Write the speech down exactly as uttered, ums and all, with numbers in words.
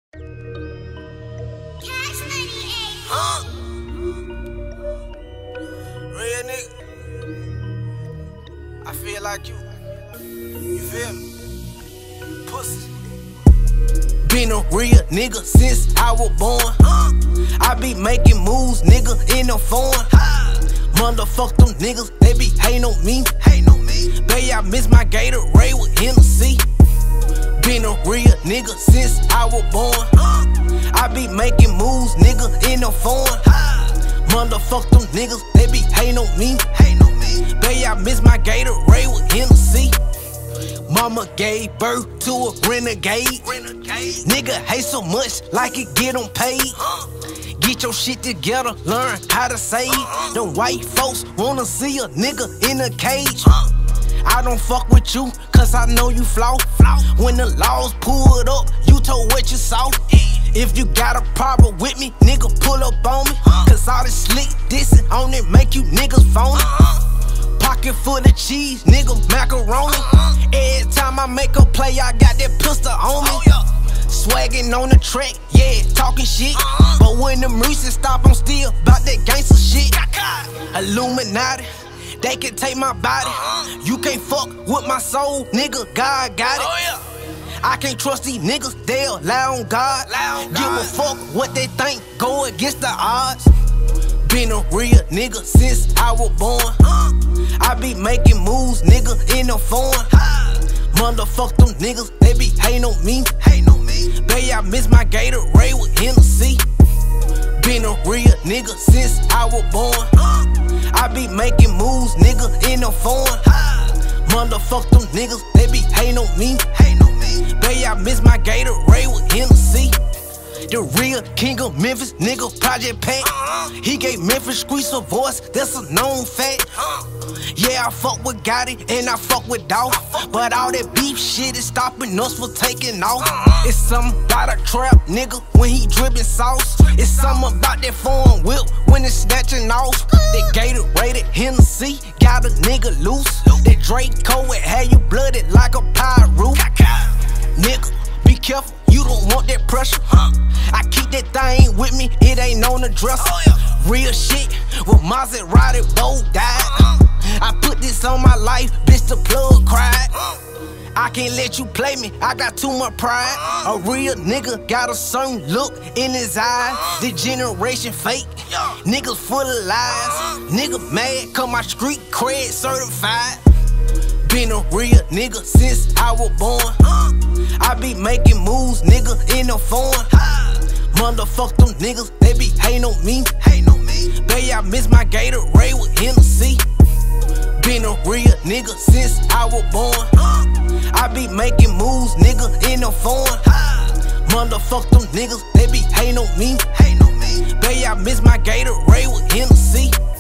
Huh? Real nigga. I feel like you. You feel me? Pussy. Been a real nigga since I was born. Huh? I be making moves, nigga, in the phone. Motherfuck them niggas, they be hating on me. Hating on me. Baby, I miss my Gatorade with Hennessy. Been a real nigga since I was born. Huh? I be making moves, nigga, in the phone. Motherfuck them niggas, they be hating on me. Hating on me. Baby, I miss my Gatorade with Hennessy. Mama gave birth to a renegade. renegade. Nigga hate so much like it get them paid. Uh. Get your shit together, learn how to save. Uh-uh. Them white folks wanna see a nigga in a cage. Uh. I don't fuck with you, cause I know you flaw. flaw. When the laws pulled up, you told what you saw. If you got a problem with me, nigga, pull up on me. Uh. Cause all this slick dissing on it make you niggas phony. Uh. Pocket full of cheese, nigga, macaroni. Uh. Every time I make a play, I got that pistol on me. Oh, yeah. Swaggin' on the track, yeah, talking shit. Uh. But when the music stop, I'm still bout that gangster shit. Illuminati, they can take my body. Uh-huh. You can't fuck with my soul, nigga, God got it. Oh, yeah. I can't trust these niggas, they'll lie on God. Lie on God. Give a fuck what they think, go against the odds. Been a real nigga since I was born. Uh. I be making moves, nigga, in the phone. Motherfuck them niggas, they be hating on me. Hating on me. Baby, I miss my Gatorade with Hennessy. Been a real nigga since I was born. Uh. I be making moves, nigga, in the phone. Motherfuck them niggas, they be hating on me. Hating on me. Baby, I miss my Gatorade with Hennessy. The real king of Memphis, nigga, Project Pat. Uh-huh. He gave Memphis Streets a voice, that's a known fact. Uh-huh. Yeah, I fuck with Gotti and I fuck with Dolph. Fuck but all that beef shit is stopping us from taking off. Uh-huh. It's something about a trap nigga when he drippin' sauce. Drip it's something about that foreign whip when it's snatching off. That Gatorade Hennessy got a nigga loose. That Draco it had you blooded like a pyro. Nigga, be careful, you don't want that pressure. Huh? I keep that thing with me, it ain't on the dresser. Oh, yeah. Real shit, with Maserati both died. Uh-uh. I put this on my life, bitch, the plug cried. Uh-uh. I can't let you play me, I got too much pride. Uh-uh. A real nigga got a certain look in his eyes. Uh-uh. The generation fake, yeah. Niggas full of lies. Uh-uh. Nigga mad, cause my street cred certified. Been a real nigga since I was born. Uh, I be making moves, nigga, in the phone. Uh, Motherfuck them niggas, they be hating on me. Hating on me. Baby, I miss my Gatorade with Hennessy. Been a real nigga since I was born. Uh, I be making moves, nigga, in the phone. Uh, Motherfuck them niggas, they be hating on me. Hating on me. Baby, I miss my Gatorade with Hennessy.